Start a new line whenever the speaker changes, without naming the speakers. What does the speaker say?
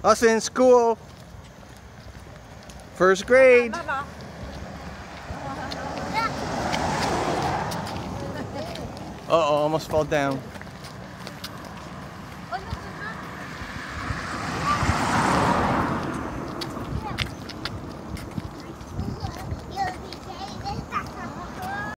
Us in school. First grade. Uh-oh, almost fell down.